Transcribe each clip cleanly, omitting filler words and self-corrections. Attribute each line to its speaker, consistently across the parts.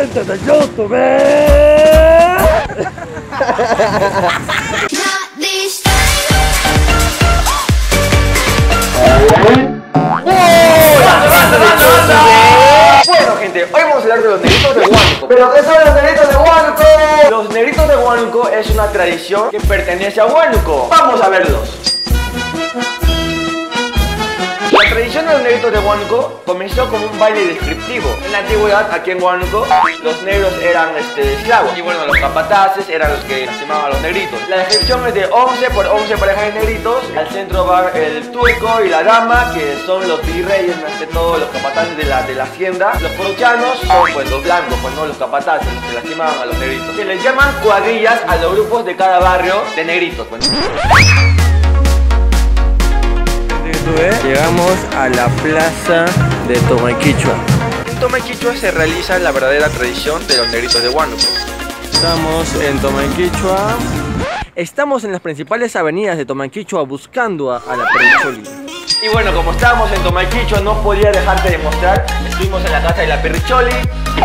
Speaker 1: gente de YouTube.
Speaker 2: Bueno, gente, hoy vamos a hablar de los negritos de Huánuco. ¿Pero qué son los negritos de Huánuco? Los negritos de Huánuco es una tradición que pertenece a Huánuco. Vamos a verlos. La tradición de los negritos de Huánuco comenzó como un baile descriptivo. En la antigüedad, aquí en Huánuco, los negros eran esclavos. Y bueno, los capataces eran los que lastimaban a los negritos. La descripción es de 11 por 11 parejas de negritos. Al centro va el turco y la dama, que son los virreyes, más que todo los capataces de la hacienda. Los poruchanos son pues los blancos, pues no los capataces, los que lastimaban a los negritos. Se les llaman cuadrillas a los grupos de cada barrio de negritos, pues.
Speaker 1: Llegamos a la plaza de Tomaquichua.
Speaker 2: En Tomaquichua se realiza la verdadera tradición de los negritos de Huánuco.
Speaker 1: Estamos en Tomaquichua. Estamos en las principales avenidas de Tomaquichua buscando a la Perricholi.
Speaker 2: Y bueno, como estábamos en Tomaquichua, no podía dejarte de mostrar. Estuvimos en la casa de la Perricholi.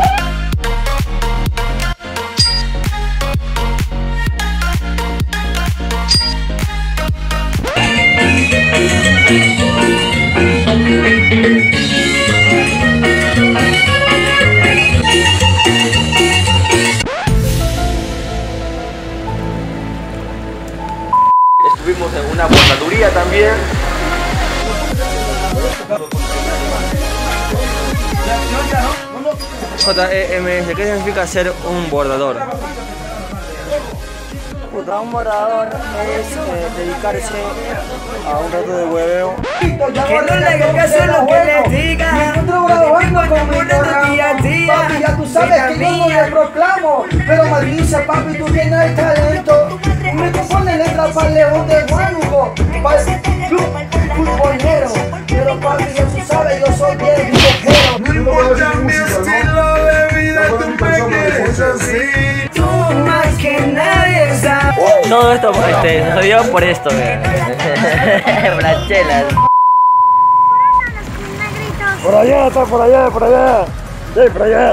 Speaker 2: Estuvimos en una bordaduría también.
Speaker 1: JEM, ¿qué significa ser un bordador?
Speaker 3: Un bordador es dedicarse a un rato de hueveo.
Speaker 4: Que no le hagan caso a lo que les diga.
Speaker 3: Papi, ya tú sabes que yo no le proclamo, pero maldice, papi, tú tienes el talento. Me compone letras para el León de Huánuco, para el club futbolero. Pero papi, ya tú sabes, yo soy bien viejero.
Speaker 4: No importa mi estilo de vida, tú me quieres así. Tú más que nadie sabes.
Speaker 1: Todo esto sucedió por esto, Branchelas.
Speaker 3: Por allá, está por allá, por allá. Sí, por allá.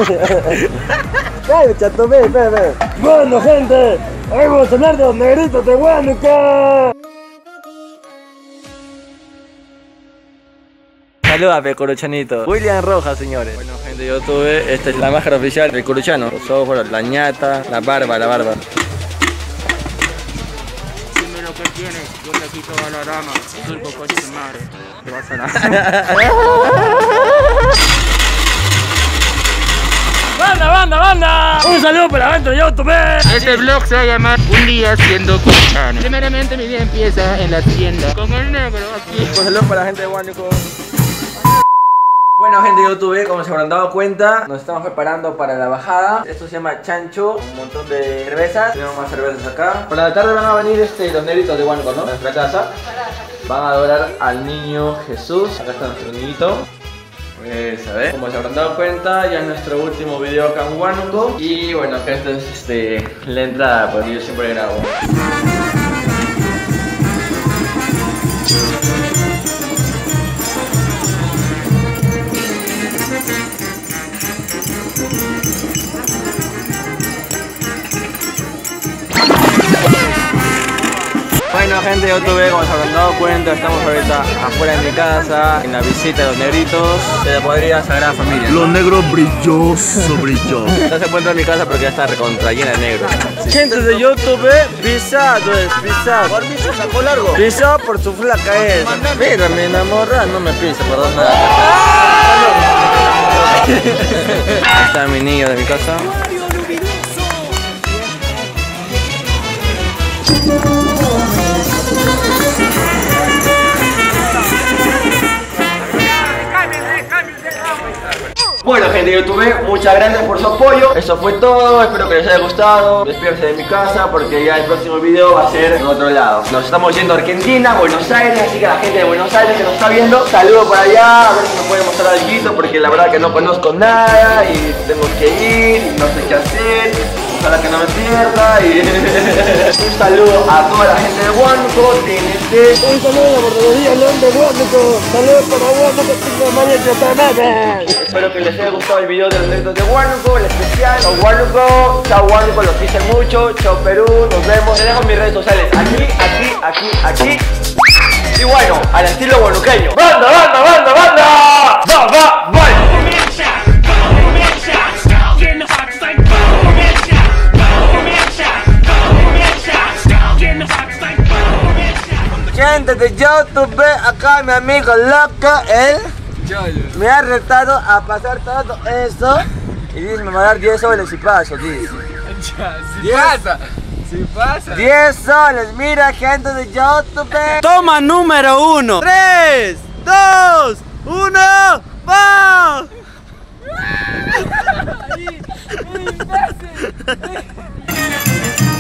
Speaker 3: Ay, chato, ve. Bueno, gente, hoy vamos a hablar de los negritos de Huánuco.
Speaker 1: Saluda, Pecoruchanito. William Rojas, señores. Bueno, gente de YouTube, esta es la máscara oficial del Coruchano. Los ojos, la ñata, la barba.
Speaker 5: Dime lo que tienes, yo le quito a la dama. Turco, coche de madre. Te vas a nada.
Speaker 1: ¡Banda! Un saludo para la gente de YouTube.
Speaker 5: Este vlog se va a llamar Un día siendo coruchano. Primeramente mi día empieza en la tienda con el negro aquí.
Speaker 1: Un saludo para la gente de Huánuco. Bueno, gente de YouTube, como se habrán dado cuenta, nos estamos preparando para la bajada. Esto se llama chancho, un montón de cervezas. Tenemos más cervezas acá. Por la tarde van a venir los negritos de Huánuco, ¿no? A nuestra casa. Van a adorar al niño Jesús. Acá está nuestro niñito. Pues, a ver, como se habrán dado cuenta, ya es nuestro último video acá en Huánuco. Y bueno, acá esta es la entrada, porque yo siempre grabo. Bueno, gente de YouTube, como se habrán dado cuenta, estamos ahorita afuera de mi casa, en la visita de los negritos de la Cuadrilla Sagrada Familia.
Speaker 6: Los negros brillosos.
Speaker 1: No se puede entrar a mi casa porque ya está recontra llena de negros. Gente de YouTube, pisado.
Speaker 3: Permiso, sacó largo.
Speaker 1: Pisado por su flaca es. Mira, mi enamorada, no me pisa, perdón nada. Ahí está mi niño de mi casa.
Speaker 2: Bueno, gente de YouTube, muchas gracias por su apoyo. Eso fue todo, espero que les haya gustado. Despídense de mi casa porque ya el próximo video va a ser en otro lado. Nos estamos yendo a Argentina, Buenos Aires, así que a la gente de Buenos Aires que nos está viendo, saludos por allá, a ver si nos puede mostrar algo, porque la verdad que no conozco nada y tengo que ir y no sé qué hacer. ojalá que no me pierda y un saludo a toda la gente de Huánuco, TNT.
Speaker 3: Un saludo por los días, León de Huánuco. Saludos para Huánuco,
Speaker 2: Espero que les haya gustado el video de los negritos de Huánuco, el especial. Chao Huánuco, los quise mucho. Chao Perú, nos vemos. Les dejo mis redes sociales aquí. Y bueno, al estilo huanuqueño. ¡Banda! ¡Va!
Speaker 3: Gente de YouTube, acá mi amigo loco, él me ha retado a pasar todo eso y dice, me va a dar 10 soles si paso, dice.
Speaker 5: Si pasa.
Speaker 3: 10 soles, mira gente de YouTube.
Speaker 7: Toma número 1. 3, 2, 1, ¡va!